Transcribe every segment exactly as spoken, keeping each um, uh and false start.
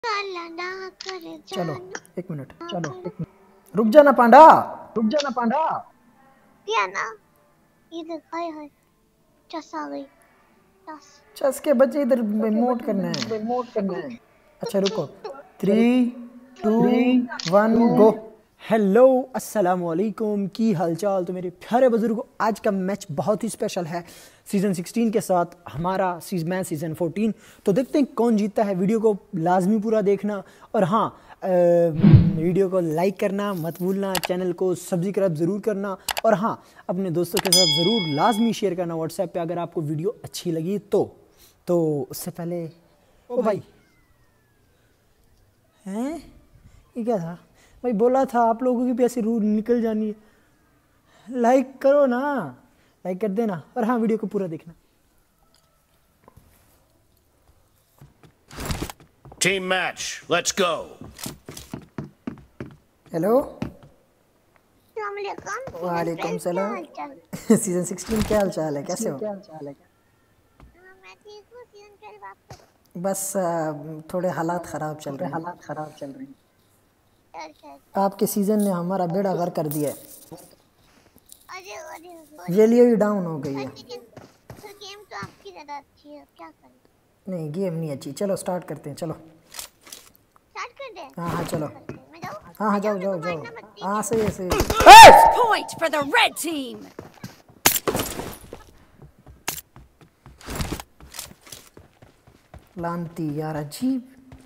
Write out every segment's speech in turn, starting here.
चलो एक मिनट, चलो एक मिनट, रुक जाना पांडा, रुक जाना पांडा। क्या ना ये दिखाई है चस आ गई, चस चस के बच्चे इधर रिमोट करना है, रिमोट करना है। अच्छा रुको, three two one go. Hello अस्सलाम वालेकुम, की हालचाल। तो मेरे प्यारे बुजुर्गों, आज का मैच बहुत ही स्पेशल है सीज़न सिक्सटीन के साथ, हमारा सीज मैच सीज़न फोर्टीन। तो देखते हैं कौन जीतता है। वीडियो को लाजमी पूरा देखना, और हाँ आ, वीडियो को लाइक करना मत भूलना, चैनल को सब्सक्राइब ज़रूर करना, और हाँ अपने दोस्तों के साथ ज़रूर लाजमी शेयर करना व्हाट्सएप पे अगर आपको वीडियो अच्छी लगी तो। तो उससे पहले ओ भाई हैं, ये क्या था भाई? बोला था आप लोगों की भी ऐसी रूह निकल जानी है। लाइक करो ना, लाइक कर देना, और हाँ वीडियो को पूरा देखना। Team match, let's go. Hello अस्सलाम वालेकुम सलाम। सीजन सिक्सटीन क्या हाल चाल है, कैसे हो? मैं ठीक हूं। सीजन ट्वेल्व आपको बस आ, थोड़े हालात ख़राब चल रहे हैं, हालात ख़राब चल रहे हैं। आपके सीज़न ने हमारा बेड़ा गर्क कर दिया है, अरे अरे वैल्यू ही डाउन हो गई है। तो गेम तो आपकी ज़्यादा अच्छी है, क्या करें? नहीं गेम नहीं अच्छी। चलो स्टार्ट करते हैं, चलो स्टार्ट कर दे। हाँ हाँ चलो, मैं जाऊं? हाँ हाँ जाओ जाओ जाओ, हाँ सही है सही है। First point for the red team. लानती यार, अजीब।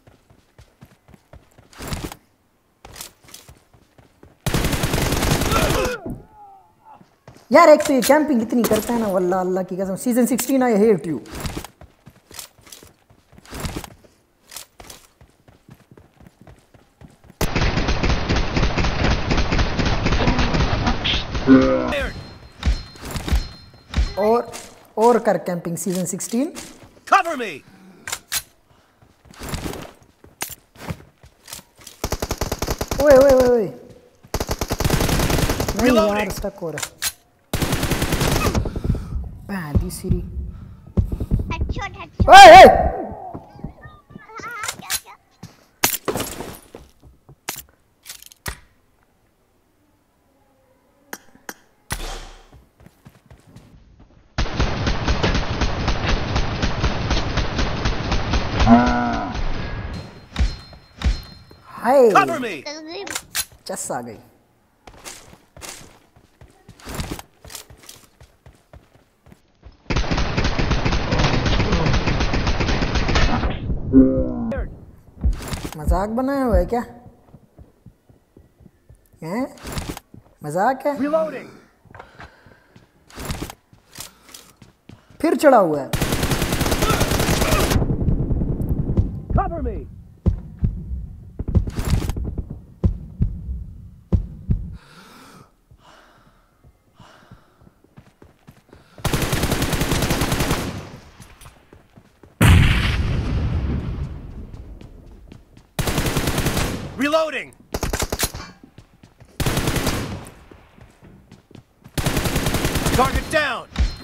यार एक तो ये कैंपिंग इतनी करता है ना, वल्लाह अल्लाह की कसम। Season sixteen I hate you. और और कर camping season sixteen. Cover me. ओए ओए ओए ओए, नहीं यार स्टक हो रहा है। पैदी सीरी। Headshot headshot. ओए ओए हां क्या क्या? हाय, Cover me. चस आ गई। मजाक बनाया हुआ है क्या? हैं? मजाक है? Reloading. फिर चढ़ा हुआ है। Cover me. Reloading. Target down.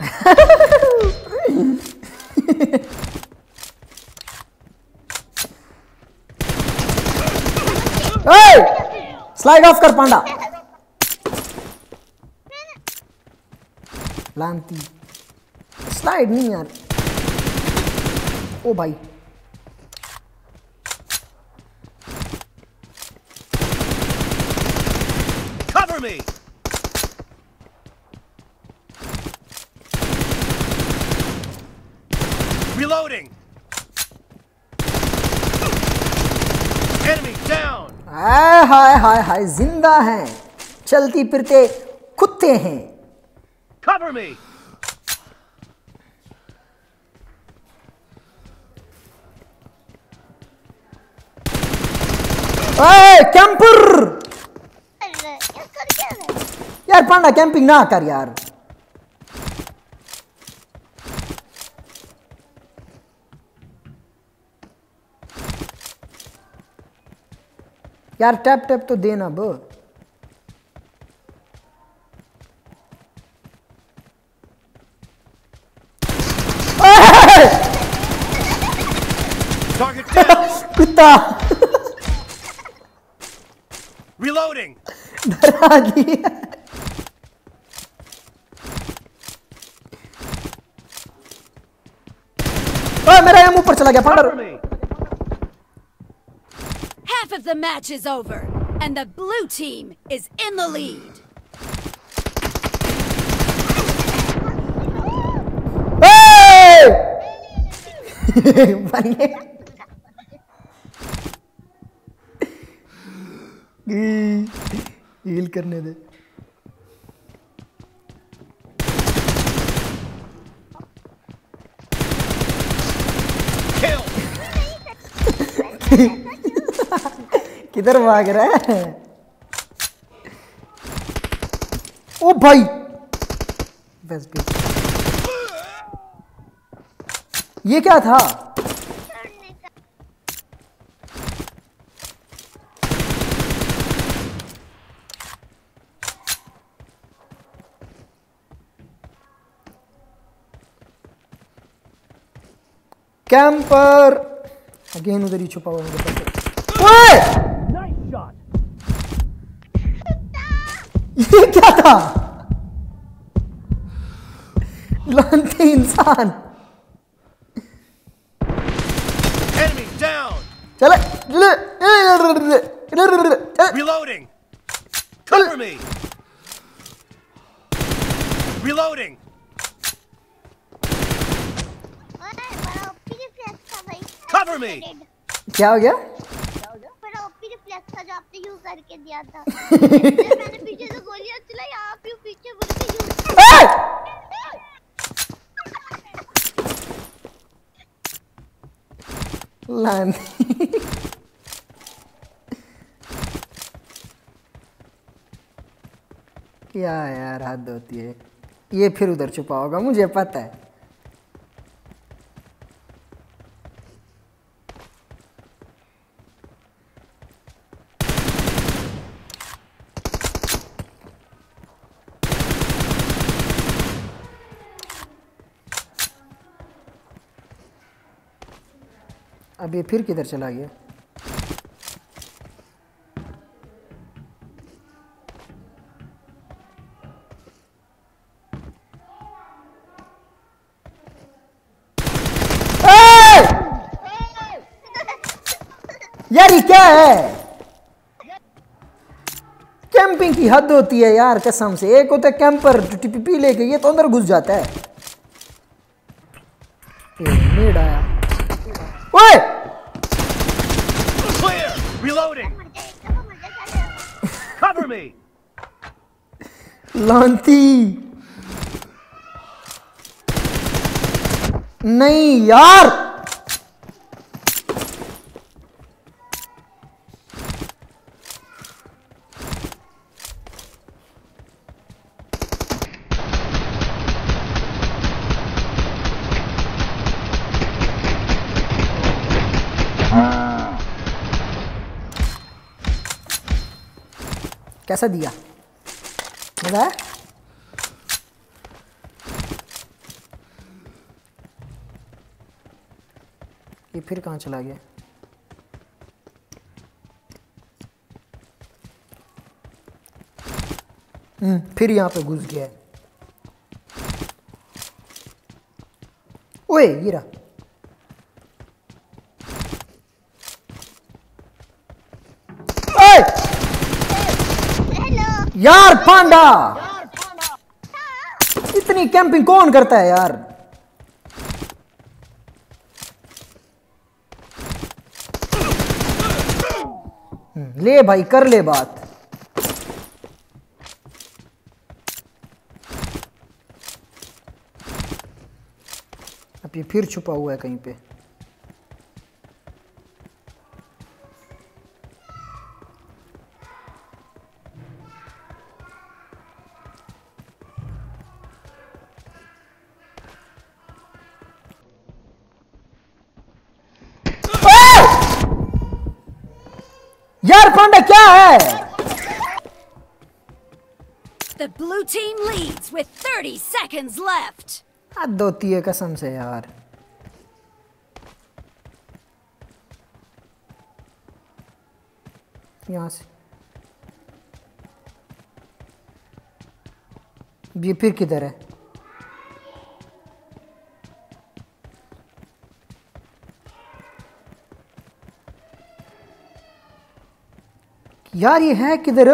Slide off कर पांडा, लानती। स्लाइड नहीं यार। ओ भाई Cover me. Reloading. Enemy down. हाय हाय हाय हाय, जिंदा हैं, चलती फिरते कुत्ते हैं। Cover me. ओए कैंपर अरे क्या कर क्या रहा है? यार, पांडा कैंपिंग ना कर यार। यार टैप टैप तो देना बो। Target down. कुत्ता डरा Reloading. डरा दिया। ओए मेरा एम ऊपर चला गया Panda. Cover me. Half of the match is over, and the blue team is in the lead. Heal करने दे। किधर भाग रहा है? ओ भाई बस भी। ये क्या था? कैंपर अगेन उधर ही छुपा हुआ है। ओए Nice shot. ये क्या था? लानती इंसान। Enemy down. चले चले Reloading. Cover me. Reloading. Cover me. क्या हो गया? बड़ा ओपी रिफ्लेक्स था जो आपने यूज करके दिया था। मैंने पीछे से गोलियां चलाई, आप यूं पीछे बोल के यूज। लान क्या यार हद होती है। ये फिर उधर छुपा होगा, मुझे पता है। अब ये फिर किधर चला गया? यार ये क्या है? कैंपिंग की हद होती है यार कसम से। एक होता है कैंपर टीपीपी लेके, ये तो अंदर घुस जाता है। नीड आया। ओए Clear. Reloading. Cover me. लांती नहीं यार। कैसा दिया? मजा है? ये फिर कहाँ चला गया? हम्म फिर यहाँ पे घुस गया है। ओए ये रहा। यार पांडा, इतनी कैंपिंग कौन करता है यार? ले भाई कर ले बात। अब ये फिर छुपा हुआ है कहीं पे। यार पांडा क्या है? The blue team leads with thirty seconds left. हद होती है कसम से यार। यहाँ से। ये फिर किधर है? यार ये है किधर?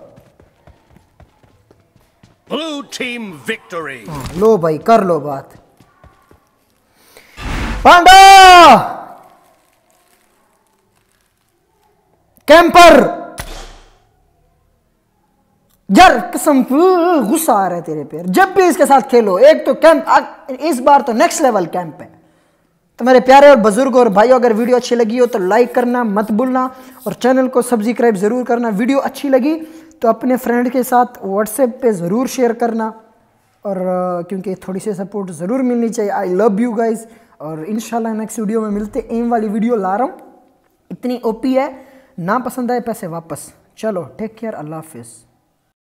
Blue team victory. हाँ, लो भाई कर लो बात। पांडा कैंपर, यार कसम गुस्सा आ रहा है तेरे पे। जब भी इसके साथ खेलो, एक तो कैंप, इस बार तो नेक्स्ट लेवल कैंप है। तो मेरे प्यारे और बुजुर्ग और भाइयों, अगर वीडियो अच्छी लगी हो तो लाइक करना मत भूलना और चैनल को सब्सक्राइब जरूर करना। वीडियो अच्छी लगी तो अपने फ्रेंड के साथ व्हाट्सएप पे ज़रूर शेयर करना, और क्योंकि थोड़ी सी सपोर्ट ज़रूर मिलनी चाहिए। आई लव यू गाइज, और इंशाल्लाह नेक्स्ट वीडियो में मिलते। एम वाली वीडियो ला रहा हूँ, इतनी ओपी है, ना पसंद आए पैसे वापस। चलो टेक केयर, अल्लाह हाफिज़।